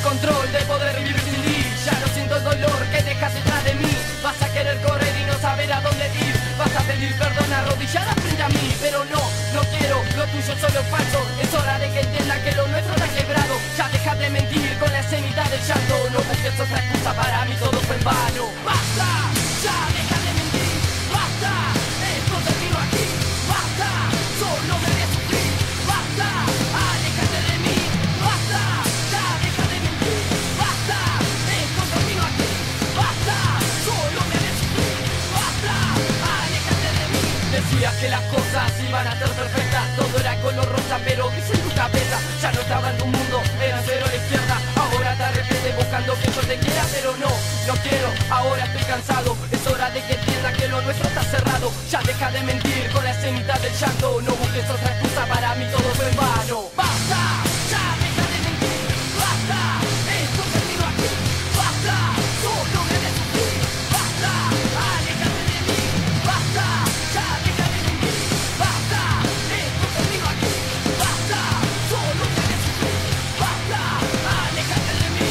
control de poder vivir sin ti. Ya no siento el dolor que dejas detrás de mí. Vas a querer correr y no saber a dónde ir. Vas a pedir perdón arrodillada frente a mí. Pero no, no quiero, lo tuyo solo es falso. Es hora de que entienda que lo nuestro está quebrado. Ya deja de mentir con la escenita del llanto. No busques otra excusa, para mí todo fue en vano. ¡Basta! Ya deja de mentir. ¡Basta! Esto terminó aquí. ¡Basta! Solo me voy a sufrir. ¡Basta! ¡Aléjate de mí! ¡Basta! Ya deja de mentir. ¡Basta! Esto terminó aquí. ¡Basta! Solo me voy a sufrir. ¡Basta! ¡Aléjate de mí! Decías que las cosas iban a ser perfectas. Todo era color rosa, pero dice en tu cabeza. Ya no estaba en tu mundo, era cero a la izquierda. Ahora te arrepientes buscando que yo te quiera, pero no, no quiero, ahora estoy cansado. Es hora de que entienda que lo nuestro está cerrado. Ya deja de mentir con la escenita del llanto. No busques otra excusa, para mí todo fue en vano. ¡Basta! Ya deja de mentir. ¡Basta! Esto terminó aquí. ¡Basta! Solo me voy a sufrir. ¡Basta! Aléjate de mí. ¡Basta! Ya deja de mentir. ¡Basta! Esto terminó aquí. ¡Basta! Solo me voy a sufrir. ¡Basta! Aléjate de mí.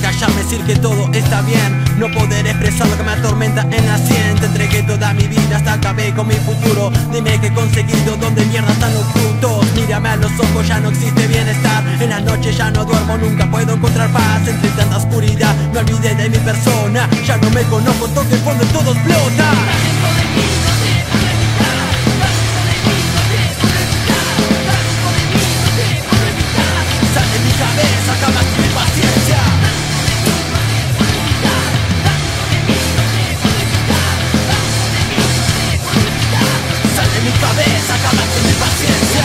callarme, decir que todo está bien, no poder expresar lo que me atormenta en la sien. Te entregué toda mi vida hasta acabé con mi futuro. Dime que he conseguido, donde mierda están los frutos. Mírame a los ojos, ya no existe bienestar. En la noche ya no duermo, nunca puedo encontrar paz. Entre tanta oscuridad, me olvidé de mi persona. Ya no me conozco, toque el fondo y todo explota. Sale de mi cabeza, acabaste mi paciencia. Sale de mi cabeza, acabaste mi paciencia.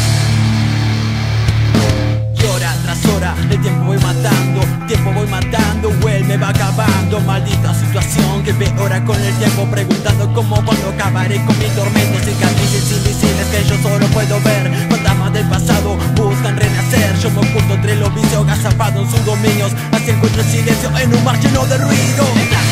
Y hora tras hora, el tiempo voy matando, él me va acabando. Maldita situación que peora con el tiempo, preguntando cómo, cuándo acabaré con mi tormento. Cicatrices invisibles que yo solo puedo ver, fantasmas del pasado buscan renacer. Yo me oculto entre los vicios, agazapado en sus dominios, así encuentro el silencio en un mar lleno de ruido.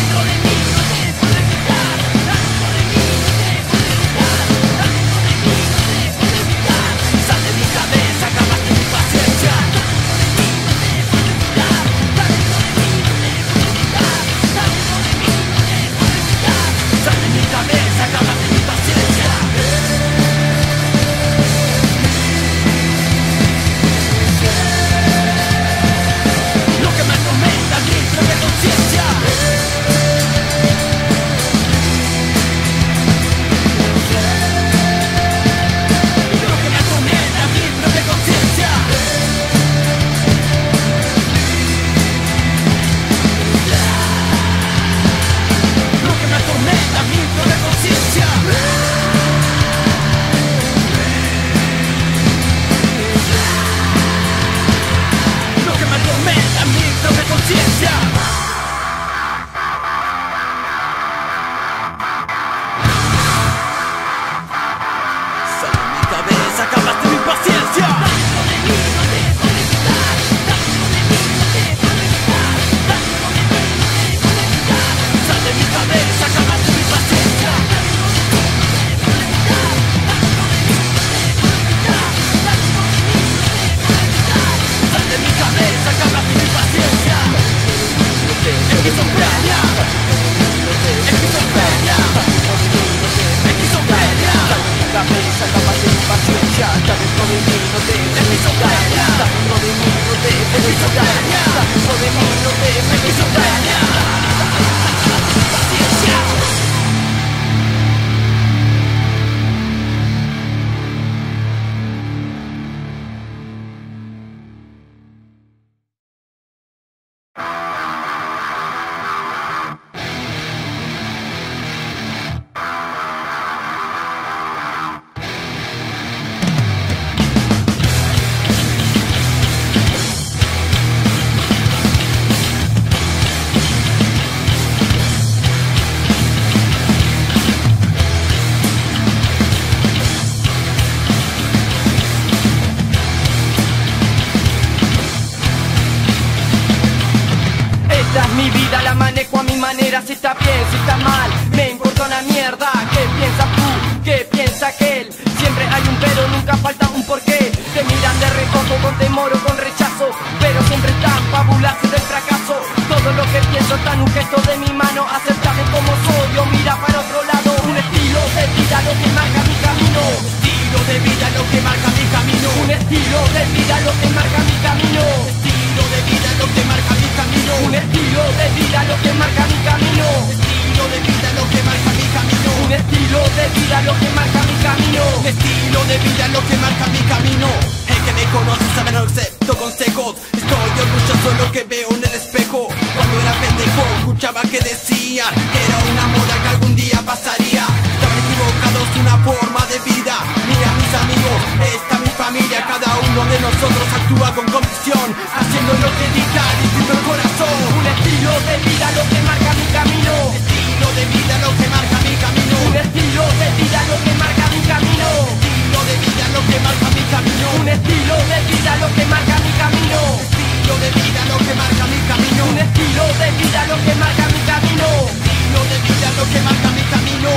Mi vida la manejo a mi manera, si está bien, si está mal, me importa una mierda. ¿Qué piensas tú? ¿Qué piensa aquel? Siempre hay un pero, nunca falta un porqué. Te miran de reojo, con temor o con rechazo, pero siempre están pa' burlarse del fracaso. Todo lo que pienso está en un gesto de mi mano. Acéptame como soy o mira para otro lado. Un estilo de vida lo que marca mi camino. Estilo de vida lo que marca mi camino. Un estilo de vida lo que marca mi camino. Estilo de vida lo que marca mi camino. Un estilo de vida lo que marca mi camino. Estilo de vida lo que marca mi camino. Un estilo de vida lo que marca mi camino. Estilo de vida lo que marca mi camino. El que me conoce sabe no acepto consejos. Estoy orgulloso de lo que veo en el espejo. Cuando era pendejo escuchaba que decían que era una moda que algún día pasaría. Estaban equivocados, una forma de vida. Mira mis amigos, esta mi familia. Cada uno de nosotros actúa con convicción, haciendo lo que dicta y sin el corazón. Un estilo de vida lo que marca mi camino. Estilo de vida lo que marca mi camino. Un estilo de vida lo que marca mi camino. Estilo de vida lo que marca mi camino. Un estilo de vida lo que marca mi camino. Estilo de vida lo que marca mi camino. Un estilo de vida lo que marca mi camino. Estilo de vida lo que marca mi camino.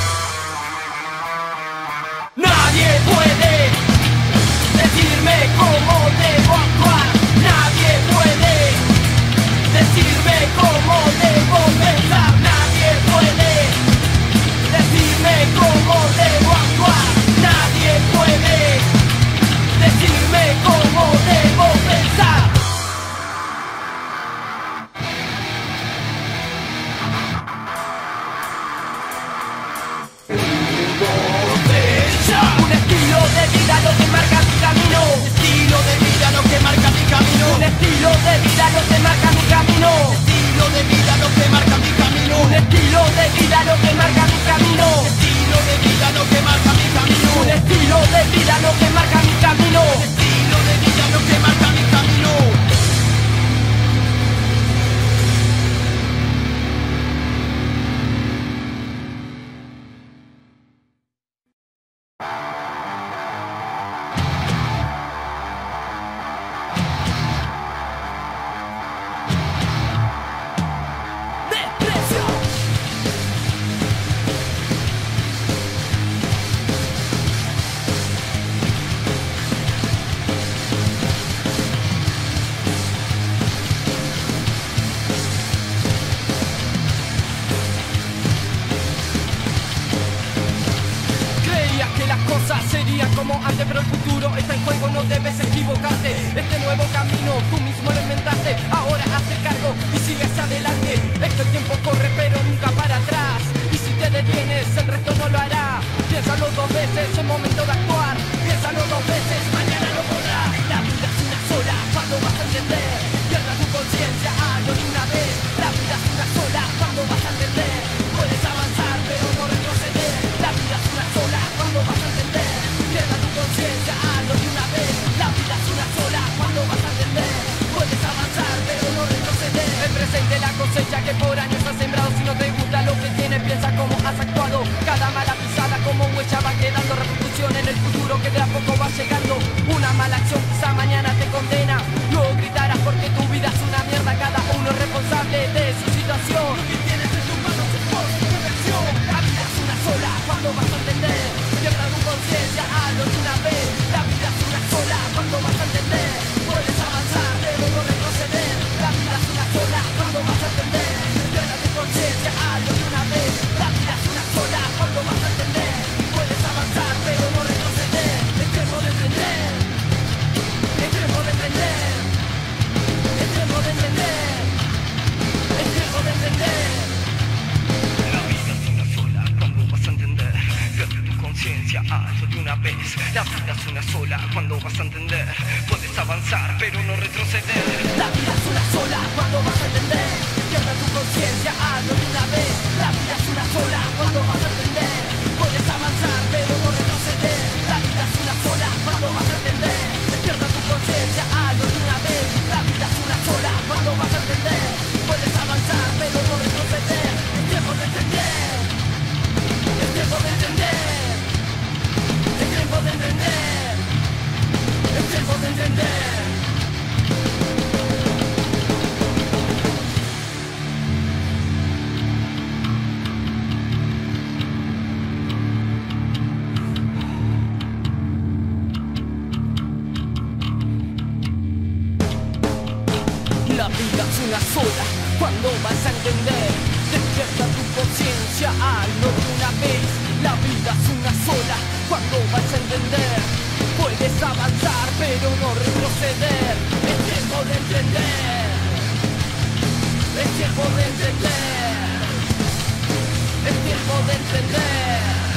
Nadie puede decirme cómo debo actuar. Nadie puede vida lo que marca mi camino. Estilo de vida lo que marca mi camino. Un estilo de vida lo que marca mi camino. Estilo de vida lo que marca mi camino. Un estilo de vida lo que marca mi camino. Estilo de vida lo que marca mi camino. Sería como antes, pero el futuro está en juego, no debes equivocarte. Este nuevo camino tú mismo lo inventaste, ahora hazte cargo y sigues adelante. Es que el tiempo corre pero nunca para atrás, y si te detienes el resto no lo hará. Piénsalo dos veces, es momento de actuar. Piénsalo dos veces, mañana no podrás. La vida es una sola, cuando vas a entender. Pierda tu conciencia, hazlo de una vez. La vida es una sola, cuando vas a entender. Puedes avanzar pero no retroceder. La vida es una sola, cuando vas a entender. Pierda tu conciencia, hazlo de una vez. La vida es una sola, cuando vas a entender. Puedes avanzar pero no retroceder. El presente la cosecha que por años has sembrado. Si no te gusta lo que tienes, piensa cómo has actuado. Cada mala pisada como huella va quedando repercusión en el futuro que de a poco va llegando. Una mala acción quizá mañana te condena. Luego gritarás porque tu vida es una mierda. Cada uno es responsable de su situación. Lo que tienes en tus manos es tu reacción. La vida es una sola, cuando vas a entender. Pierda tu conciencia, hazlo de una vez. La vida es una sola, cuando vas a entender. Puedes avanzar, pero no retroceder. La vida es una sola, cuando vas a entender. Pierda tu conciencia, hazlo de una vez. La vida es una sola, cuando vas a entender. Puedes avanzar, pero no retroceder. Es tiempo de entender. Es tiempo de entender. Es tiempo de entender. Es tiempo de entender. La vida es una sola, cuando vas a entender. Pierde tu conciencia, hazlo de una vez. La vida es una sola, cuando vas a entender. Puedes avanzar, pero no retroceder. La vida es una sola, cuando vas a entender. Pierda tu conciencia, hazlo de una vez. La vida es una sola, cuando vas a entender. Puedes avanzar, pero no retroceder. La vida es una sola, cuando vas a entender. Pierda tu conciencia, hazlo de una vez. La vida es una sola, cuando vas a entender. Puedes avanzar, pero no retroceder. Es tiempo de entender. Es tiempo de entender. Es tiempo de entender. Es tiempo de entender. La vida es una sola, cuando vas a entender. Despierta tu conciencia, hazlo de una vez. La vida es una sola, cuando vas a entender. Puedes avanzar, pero no retroceder. Es tiempo de entender. Es tiempo de entender. Es tiempo de entender.